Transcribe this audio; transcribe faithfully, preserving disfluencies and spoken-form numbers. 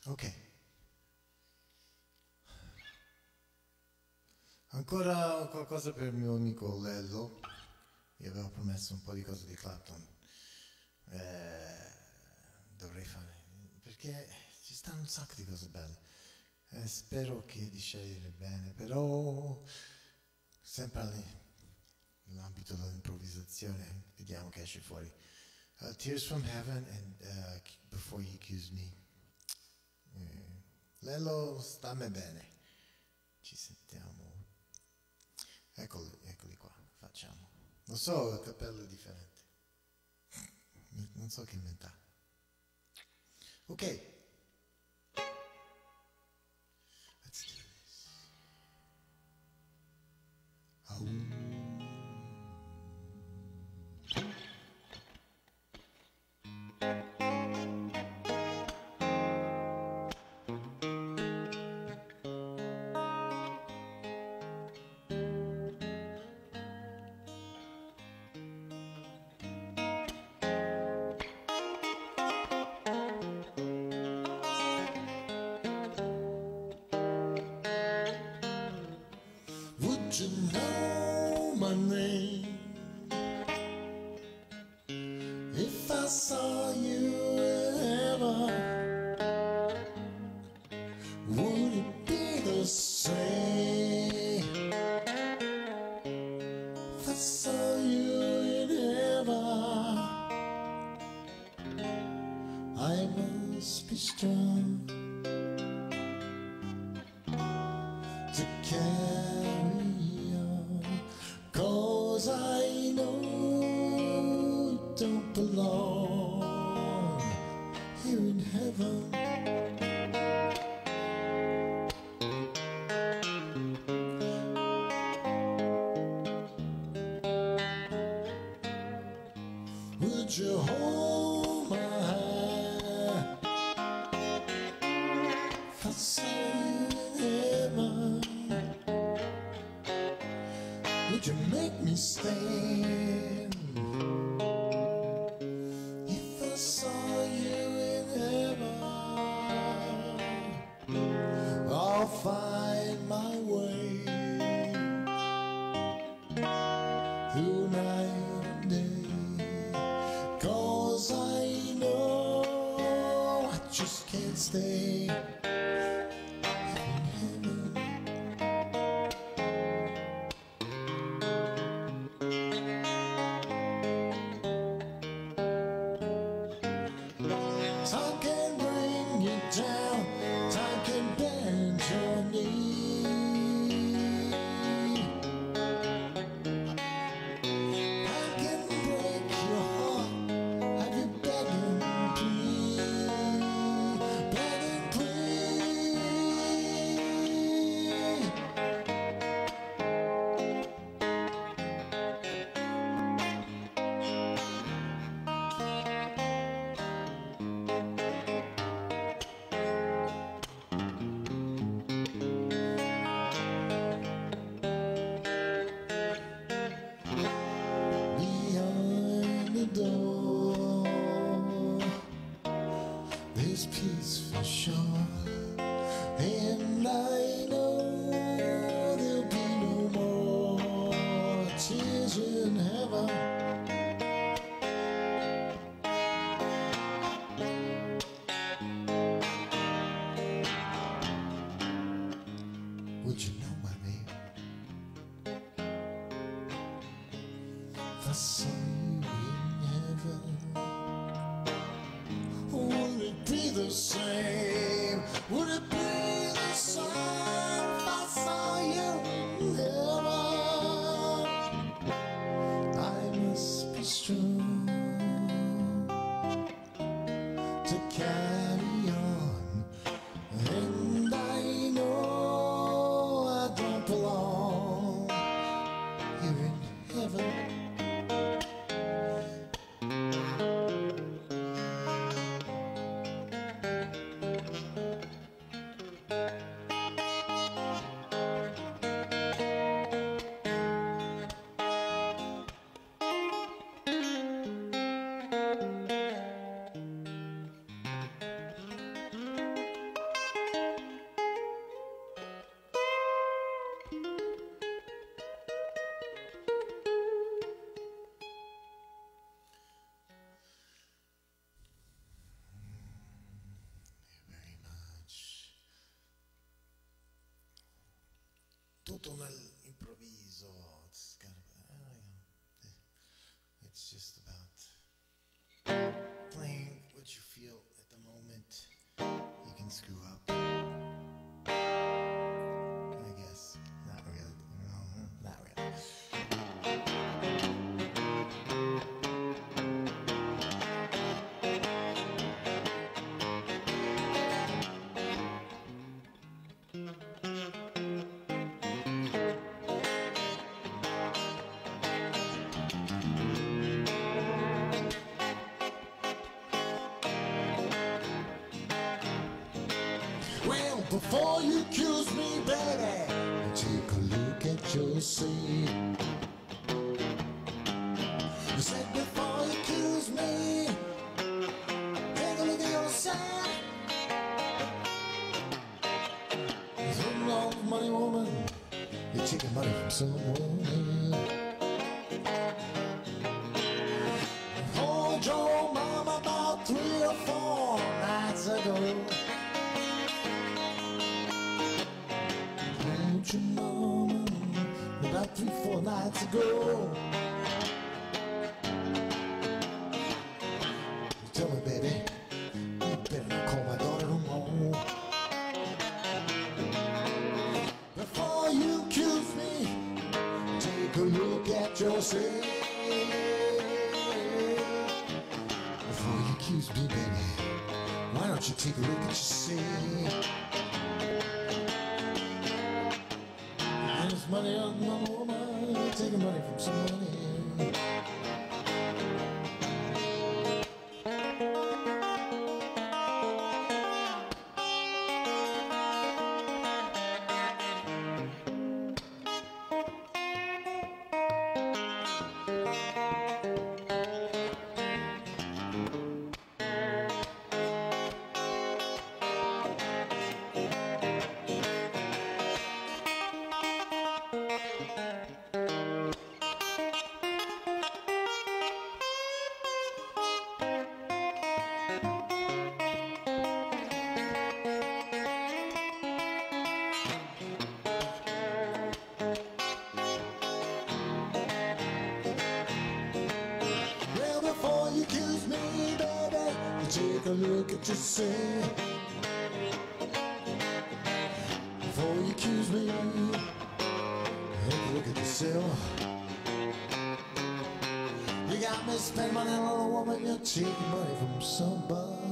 Ok. Ancora qualcosa per il mio amico Lello. Gli avevo promesso un po' di cose di Clapton. Eh, dovrei fare, perché ci stanno un sacco di cose belle. Eh, spero che di scegliere bene, però sempre nell'ambito dell'improvvisazione vediamo che esce fuori. Uh, Tears from Heaven and uh, Before You Accuse Me. Eh, Lello, stammi bene. Ci sentiamo. Eccoli, eccoli qua, facciamo. Lo so, il cappello è differente. Non so che inventare. Ok. Let's do this. Oh. Would you know my name if I saw you ever? Would it be the same if I saw you in heaven? I must be strong to carry on, 'cause I know you don't belong here in heaven. Would you hold my hand if I saw you in heaven? Would you make me stand if I saw you in heaven? I'll find my way through night and day, 'cause I know I just can't stay in heaven. Time can bring you down, time can bend your knee. I can break your heart, have you begging, please, begging, please. Behind the door, there's peace for sure, and I know there'll be no more tears in heaven. Would you know my name if I saw you in heaven? Would it be the same? Would it be the same if I saw you in heaven? I must be strong to carry on, and I know I don't belong here in heaven. tutto nell'improvviso. It's kind of, uh, it's just about playing what you feel at the moment. You can screw up, I guess. Not really, no, not really. Well, before you accuse me, baby, take a look at yourself. You said before you accuse me, take a look at yourself. Some love money woman, you're taking money from someone else. I called your mama about three or four nights ago. Your mama about three, four nights ago. You tell me, baby, you better not call my daughter no more. Before you accuse me, take a look at yourself. Before you accuse me, baby, why don't you take a look at yourself? There's money on my woman, taking money from somebody. Take a look at yourself before you accuse me. Take a look at yourself. You got me spending money on a woman, you're taking money from somebody.